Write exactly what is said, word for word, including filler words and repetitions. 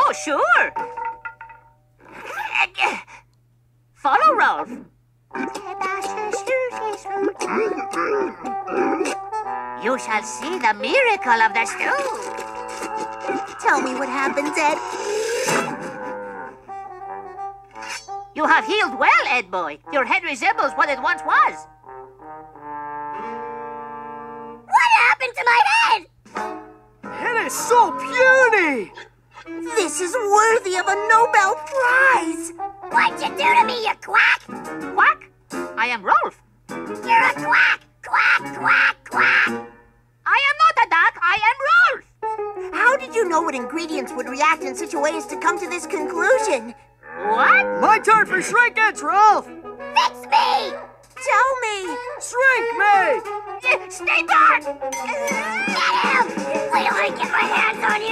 Oh, sure. Follow Rolf. You shall see the miracle of the stew. Tell me what happens, Ed. You have healed well, Ed boy. Your head resembles what it once was. What happened to my head? It is so puny! This is worthy of a Nobel Prize! What'd you do to me, you quack? Quack? I am Rolf. You're a quack! Quack, quack, quack! I am not a duck, I am Rolf. How did you know what ingredients would react in such a way as to come to this conclusion? What? My turn for shrinkage, Rolf! Fix me! Tell me! Shrink me! Stay back! Get him! Wait till I get my hands on